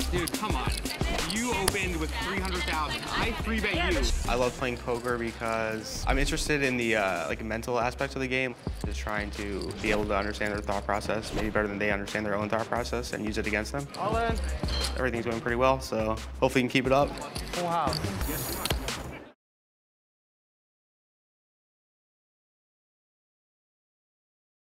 Dude, come on. You opened with 300,000. I 3-bet you. I love playing poker because I'm interested in the like mental aspect of the game. Just trying to be able to understand their thought process, maybe better than they understand their own thought process, and use it against them. All in. Everything's going pretty well, so hopefully you can keep it up. Full house.